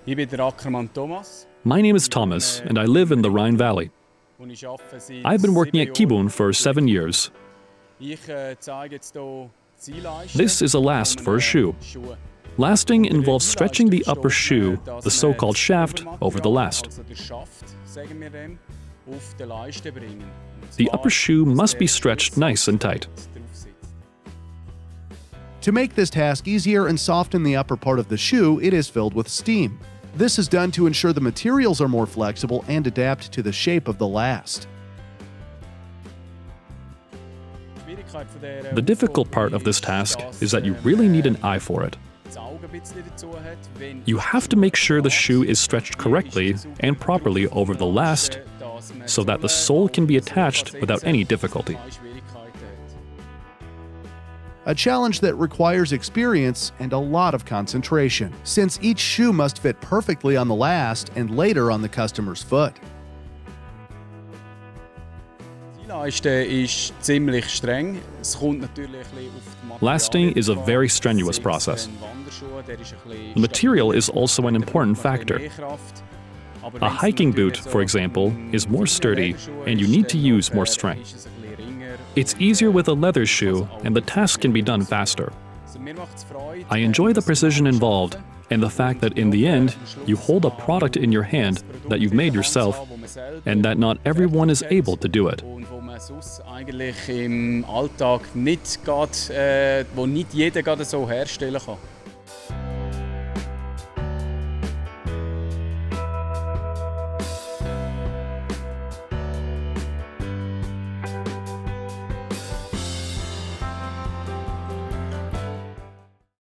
My name is Thomas, and I live in the Rhine Valley. I've been working at Kybun for 7 years. This is a last for a shoe. Lasting involves stretching the upper shoe, the so-called shaft, over the last. The upper shoe must be stretched nice and tight. To make this task easier and soften the upper part of the shoe, it is filled with steam. This is done to ensure the materials are more flexible and adapt to the shape of the last. The difficult part of this task is that you really need an eye for it. You have to make sure the shoe is stretched correctly and properly over the last so that the sole can be attached without any difficulty. A challenge that requires experience and a lot of concentration, since each shoe must fit perfectly on the last and later on the customer's foot. Lasting is a very strenuous process. The material is also an important factor. A hiking boot, for example, is more sturdy and you need to use more strength. It's easier with a leather shoe and the task can be done faster. I enjoy the precision involved and the fact that in the end, you hold a product in your hand that you've made yourself and that not everyone is able to do it. Eigentlich im Alltag nicht jeder so herstellen kann.